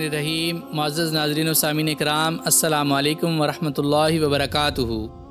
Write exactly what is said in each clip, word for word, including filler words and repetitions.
الرحیم۔ معزز ناظرین و سامعین کرام، السلام علیکم ورحمۃ اللہ وبرکاتہ۔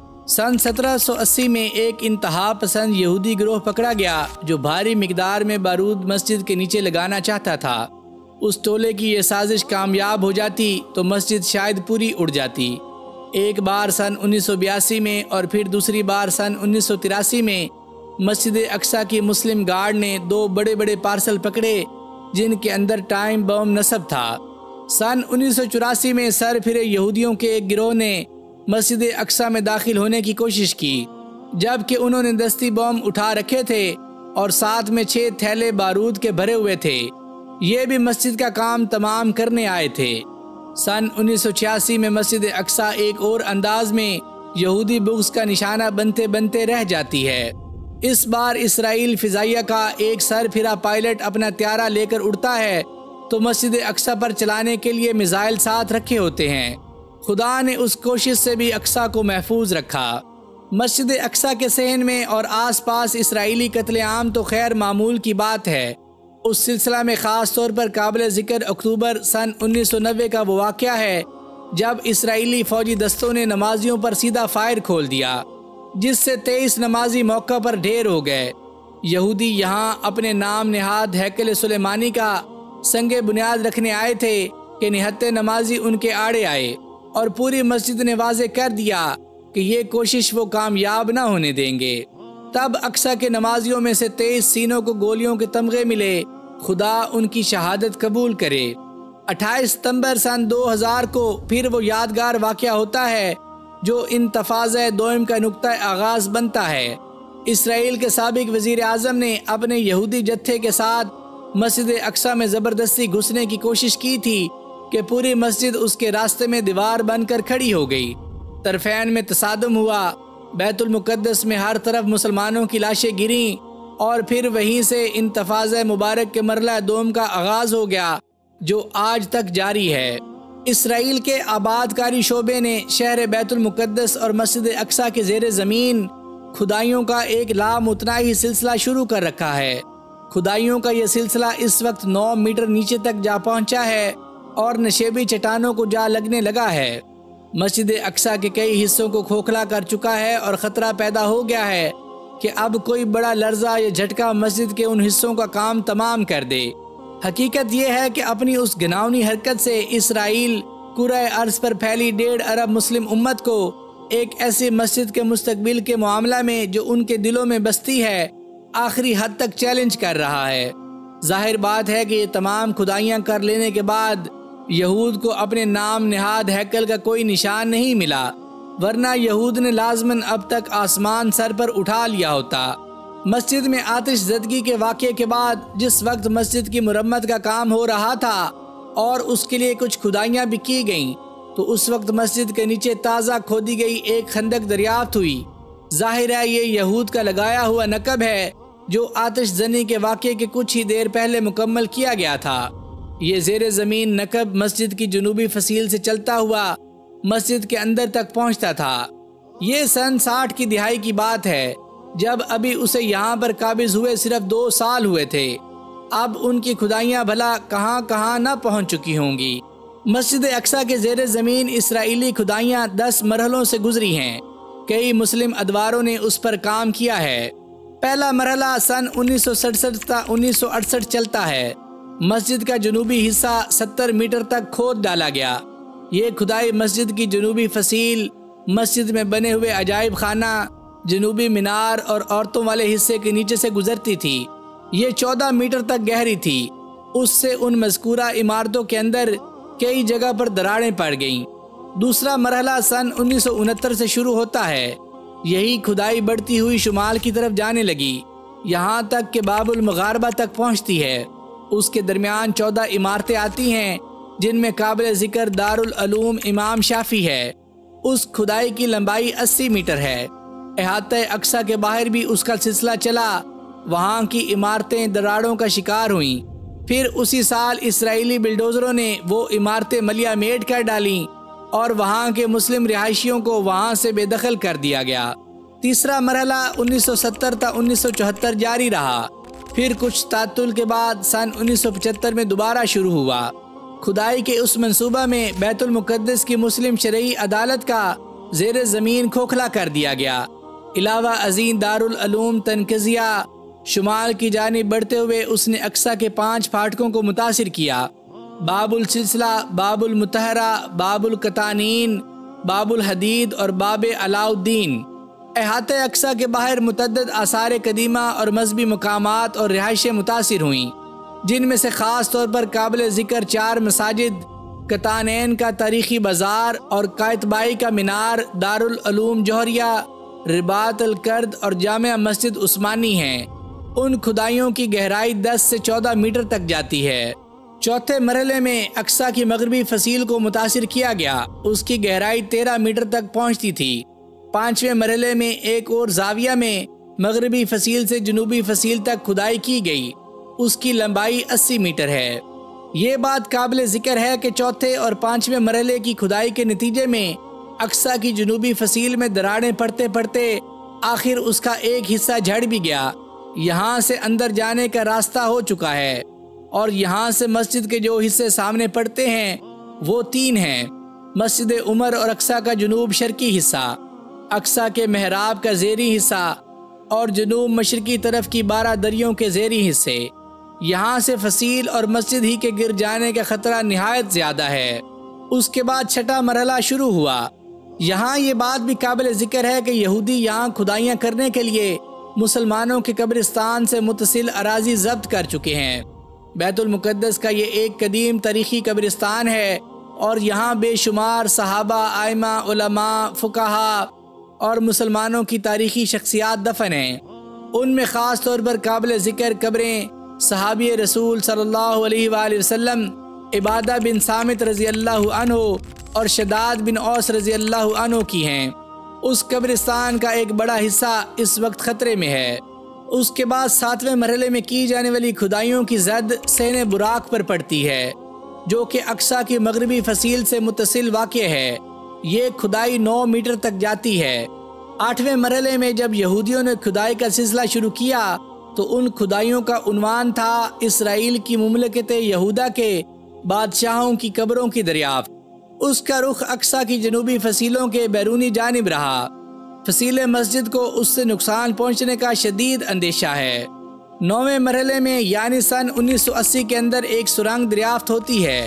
سن سترہ سو اسی میں ایک انتہا پسند یہودی گروہ پکڑا گیا جو بھاری مقدار میں بارود مسجد کے نیچے لگانا چاہتا تھا۔ اس ٹولے کی یہ سازش کامیاب ہو جاتی تو مسجد شاید پوری اڑ جاتی۔ ایک بار سن انیس سو بیاسی میں اور پھر دوسری بار سن انیس سو تراسی میں مسجد اقصیٰ کی مسلم گارڈ نے دو بڑے بڑے پارسل پکڑے جن کے اندر ٹائم بم نصب تھا۔ سن انیس سو چوراسی میں سر پھرے یہودیوں کے ایک گروہ نے مسجد اقصیٰ میں داخل ہونے کی کوشش کی، جبکہ انہوں نے دستی بم اٹھا رکھے تھے اور ساتھ میں چھ تھیلے بارود کے بھرے ہوئے تھے۔ یہ بھی مسجد کا کام تمام کرنے آئے تھے۔ سن انیس سو چھیاسی میں مسجد اقصیٰ ایک اور انداز میں یہودی بغض کا نشانہ بنتے بنتے رہ جاتی ہے۔ اس بار اسرائیل فضائیہ کا ایک سر پھرا پائلٹ اپنا طیارہ لے کر اڑتا ہے تو مسجد اقصیٰ پر چلانے کے لیے میزائل ساتھ رکھے ہوتے ہیں۔ خدا نے اس کوشش سے بھی اقصیٰ کو محفوظ رکھا۔ مسجد اقصیٰ کے صحن میں اور آس پاس اسرائیلی قتل عام تو خیر معمول کی بات ہے۔ اس سلسلہ میں خاص طور پر قابل ذکر اکتوبر سن انیس سو نوے کا وہ واقعہ ہے جب اسرائیلی فوجی دستوں نے نمازیوں پر سیدھا فائر کھول دیا، جس سے تیئیس نمازی موقع پر ڈھیر ہو گئے۔ یہودی یہاں اپنے نام نہاد ہیکل سلیمانی کا سنگ بنیاد رکھنے آئے تھے کہ نہتے نمازی ان کے آڑے آئے اور پوری مسجد نے واضح کر دیا کہ یہ کوشش وہ کامیاب نہ ہونے دیں گے۔ تب اقصیٰ کے نمازیوں میں سے تیئیس سینوں کو گولیوں کے تمغے ملے، خدا ان کی شہادت قبول کرے۔ اٹھائیس ستمبر سن دو ہزار کو پھر وہ یادگار واقعہ ہوتا ہے جو انتفاضہ دوئم کا نقطہ آغاز بنتا ہے۔ اسرائیل کے سابق وزیر اعظم نے اپنے یہودی جتھے کے ساتھ مسجد اقصیٰ میں زبردستی گھسنے کی کوشش کی تھی کہ پوری مسجد اس کے راستے میں دیوار بن کر کھڑی ہو گئی۔ طرفین میں تصادم ہوا، بیت المقدس میں ہر طرف مسلمانوں کی لاشیں گریں اور پھر وہیں سے انتفاضہ مبارک کے مرحلہ دوم کا آغاز ہو گیا جو آج تک جاری ہے۔ اسرائیل کے آباد کاری شعبے نے شہر بیت المقدس اور مسجد اقصیٰ کے زیر زمین کھدائیوں کا ایک لامتناہی سلسلہ شروع کر رکھا ہے۔ کھدائیوں کا یہ سلسلہ اس وقت نو میٹر نیچے تک جا پہنچا ہے اور نشیبی چٹانوں کو جا لگنے لگا ہے۔ مسجد اقصیٰ کے کئی حصوں کو کھوکھلا کر چکا ہے اور خطرہ پیدا ہو گیا ہے کہ اب کوئی بڑا لرزہ یا جھٹکا مسجد کے ان حصوں کا کام تمام کر دے۔ حقیقت یہ ہے کہ اپنی اس گناؤنی حرکت سے اسرائیل کرۂ ارض پر پھیلی ڈیڑھ ارب مسلم امت کو ایک ایسی مسجد کے مستقبل کے معاملہ میں جو ان کے دلوں میں بستی ہے آخری حد تک چیلنج کر رہا ہے۔ ظاہر بات ہے کہ یہ تمام کھدائیاں کر لینے کے بعد یہود کو اپنے نام نہاد ہیکل کا کوئی نشان نہیں ملا، ورنہ یہود نے لازماً اب تک آسمان سر پر اٹھا لیا ہوتا۔ مسجد میں آتش زدگی کے واقعے کے بعد جس وقت مسجد کی مرمت کا کام ہو رہا تھا اور اس کے لیے کچھ کھدائیاں بھی کی گئیں تو اس وقت مسجد کے نیچے تازہ کھودی گئی ایک خندق دریافت ہوئی۔ ظاہر ہے یہ یہود کا لگایا ہوا نقب ہے جو آتش زنی کے واقعے کے کچھ ہی دیر پہلے مکمل کیا گیا تھا۔ یہ زیر زمین نقب مسجد کی جنوبی فصیل سے چلتا ہوا مسجد کے اندر تک پہنچتا تھا۔ یہ سن ساٹھ کی دہائی کی بات ہے جب ابھی اسے یہاں پر قابض ہوئے صرف دو سال ہوئے تھے۔ اب ان کی کھدائیاں بھلا کہاں کہاں نہ پہنچ چکی ہوں گی۔ مسجد اقصیٰ کے زیر زمین اسرائیلی کھدائیاں دس مرحلوں سے گزری ہیں۔ کئی مسلم ادواروں نے اس پر کام کیا ہے۔ پہلا مرحلہ سن انیس سو سڑسٹھ تا انیس سو اڑسٹھ چلتا ہے۔ مسجد کا جنوبی حصہ ستر میٹر تک کھود ڈالا گیا۔ یہ کھدائی مسجد کی جنوبی فصیل، مسجد میں بنے ہوئے عجائب خانہ، جنوبی مینار اور عورتوں والے حصے کے نیچے سے گزرتی تھی۔ یہ چودہ میٹر تک گہری تھی۔ اس سے ان مذکورہ عمارتوں کے اندر کئی جگہ پر دراڑیں پڑ گئیں۔ دوسرا مرحلہ سن انیس سو انہتر سے شروع ہوتا ہے۔ یہی کھدائی بڑھتی ہوئی شمال کی طرف جانے لگی، یہاں تک کہ باب المغاربہ تک پہنچتی ہے۔ اس کے درمیان چودہ عمارتیں آتی ہیں جن میں قابل ذکر دارالعلوم امام شافی ہے۔ اس کھدائی کی لمبائی اسی میٹر ہے۔ احاطہ اقصیٰ کے باہر بھی اس کا سلسلہ چلا، وہاں کی عمارتیں دراڑوں کا شکار ہوئیں۔ پھر اسی سال اسرائیلی بلڈوزروں نے وہ عمارتیں ملیا میٹ کر ڈالیں اور وہاں کے مسلم رہائشیوں کو وہاں سے بے دخل کر دیا گیا۔ تیسرا مرحلہ انیس سو ستر تا انیس سو چوہتر جاری رہا، پھر کچھ تعطل کے بعد سن انیس سو پچہتر میں دوبارہ شروع ہوا۔ کھدائی کے اس منصوبہ میں بیت المقدس کی مسلم شرعی عدالت کا زیر زمین کھوکھلا کر دیا گیا۔ علاوہ ازیں دارالعلوم تنکزیہ شمال کی جانب بڑھتے ہوئے اس نے اقصیٰ کے پانچ پھاٹکوں کو متاثر کیا: باب السلسلہ، باب المطہرہ، باب القطانین، باب الحدید اور باب علاء الدین۔ احاطہ اقصیٰ کے باہر متعدد آثار قدیمہ اور مذہبی مقامات اور رہائشیں متاثر ہوئیں، جن میں سے خاص طور پر قابل ذکر چار مساجد، قطانین کا تاریخی بازار اور قائتبائی کا مینار، دارالعلوم جوہریہ، رباط الکرد اور جامع مسجد عثمانی ہیں۔ ان کھدائیوں کی گہرائی دس سے چودہ میٹر تک جاتی ہے۔ چوتھے مرحلے میں اقصیٰ کی مغربی فصیل کو متاثر کیا گیا، اس کی گہرائی تیرہ میٹر تک پہنچتی تھی۔ پانچویں مرحلے میں ایک اور زاویہ میں مغربی فصیل سے جنوبی فصیل تک کھدائی کی گئی، اس کی لمبائی اسی میٹر ہے۔ یہ بات قابل ذکر ہے کہ چوتھے اور پانچویں مرحلے کی کھدائی کے نتیجے میں اقصیٰ کی جنوبی فصیل میں دراڑیں پڑتے پڑتے آخر اس کا ایک حصہ جھڑ بھی گیا۔ یہاں سے اندر جانے کا راستہ ہو چکا ہے، اور یہاں سے مسجد کے جو حصے سامنے پڑتے ہیں وہ تین ہیں: مسجد عمر اور اقصیٰ کا جنوب شرقی حصہ، اقصیٰ کے محراب کا زیری حصہ اور جنوب مشرقی طرف کی بارہ دریوں کے زیری حصے۔ یہاں سے فصیل اور مسجد ہی کے گر جانے کا خطرہ نہایت زیادہ ہے۔ اس کے بعد چھٹا مرحلہ شروع ہوا۔ یہاں یہ بات بھی قابل ذکر ہے کہ یہودی یہاں کھدائیاں کرنے کے لیے مسلمانوں کے قبرستان سے متصل اراضی ضبط کر چکے ہیں۔ بیت المقدس کا یہ ایک قدیم تاریخی قبرستان ہے، اور یہاں بے شمار صحابہ، ائمہ، علماء، فقہا اور مسلمانوں کی تاریخی شخصیات دفن ہیں۔ ان میں خاص طور پر قابل ذکر قبریں صحابی رسول صلی اللہ علیہ وآلہ وسلم عبادہ بن صامت رضی اللہ عنہ اور شداد بن اوس رضی اللہ عنہ کی ہیں۔ اس قبرستان کا ایک بڑا حصہ اس وقت خطرے میں ہے۔ اس کے بعد ساتویں مرحلے میں کی جانے والی کھدائیوں کی زد سین براق پر پڑتی ہے، جو کہ اقصیٰ کی مغربی فصیل سے متصل واقع ہے۔ یہ کھدائی نو میٹر تک جاتی ہے۔ آٹھویں مرحلے میں جب یہودیوں نے کھدائی کا سلسلہ شروع کیا تو ان کھدائیوں کا عنوان تھا اسرائیل کی مملکت یہودا کے بادشاہوں کی قبروں کی دریافت۔ اس کا رخ اقصیٰ کی جنوبی فصیلوں کے بیرونی جانب رہا۔ فصیل مسجد کو اس سے نقصان پہنچنے کا شدید اندیشہ ہے۔ نویں مرحلے میں یعنی سن انیس سو اسی کے اندر ایک سرنگ دریافت ہوتی ہے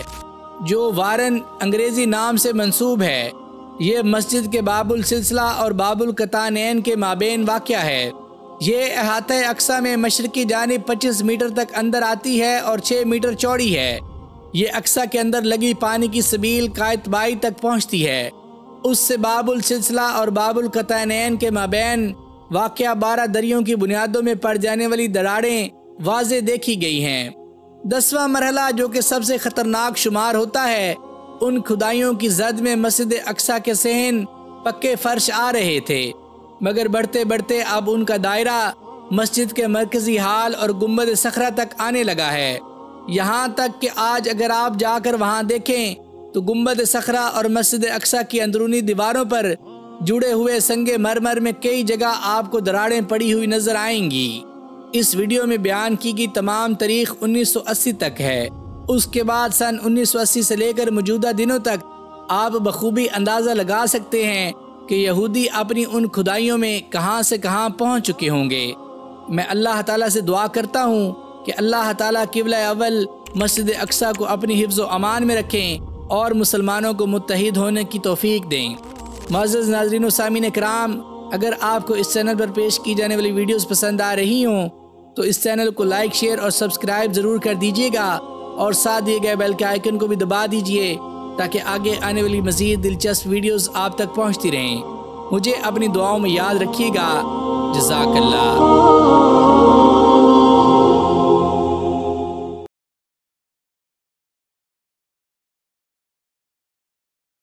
جو وارن انگریزی نام سے منسوب ہے۔ یہ مسجد کے باب السلسلہ اور باب القطانین کے مابین واقع ہے۔ یہ احاطہ اقصیٰ میں مشرقی جانب پچیس میٹر تک اندر آتی ہے اور چھ میٹر چوڑی ہے۔ یہ اقصیٰ کے اندر لگی پانی کی سبیل قائتبائی تک پہنچتی ہے۔ اس سے باب السلسلہ اور باب القطانین کے مابین واقع بارہ دریوں کی بنیادوں میں پڑ جانے والی دراڑیں واضح دیکھی گئی ہیں۔ دسواں مرحلہ جو کہ سب سے خطرناک شمار ہوتا ہے، ان کھدائیوں کی زد میں مسجد اقصیٰ کے صحن پکے فرش آ رہے تھے، مگر بڑھتے بڑھتے اب ان کا دائرہ مسجد کے مرکزی ہال اور گنبد صخرہ تک آنے لگا ہے، یہاں تک کہ آج اگر آپ جا کر وہاں دیکھیں تو گنبد صخرہ اور مسجد اقصیٰ کی اندرونی دیواروں پر جڑے ہوئے سنگ مرمر میں کئی جگہ آپ کو دراڑیں پڑی ہوئی نظر آئیں گی۔ اس ویڈیو میں بیان کی گئی تمام تاریخ انیس سو اسی تک ہے۔ اس کے بعد سن انیس سو اسی سے لے کر موجودہ دنوں تک آپ بخوبی اندازہ لگا سکتے ہیں کہ یہودی اپنی ان کھدائیوں میں کہاں سے کہاں پہنچ چکے ہوں گے۔ میں اللہ تعالیٰ سے دعا کرتا ہوں کہ اللہ تعالیٰ قبلہ اول مسجد اقصیٰ کو اپنی حفظ و امان میں رکھیں اور مسلمانوں کو متحد ہونے کی توفیق دیں۔ معزز ناظرین و سامعین کرام، اگر آپ کو اس چینل پر پیش کی جانے والی ویڈیوز پسند آ رہی ہوں تو اس چینل کو لائک، شیئر اور سبسکرائب ضرور کر دیجیے گا، اور ساتھ دیے گئے بیل کے آئیکن کو بھی دبا دیجیے تاکہ آگے آنے والی مزید دلچسپ ویڈیوز آپ تک پہنچتی رہیں۔ مجھے اپنی دعاؤں میں یاد رکھیے گا۔ جزاک اللہ۔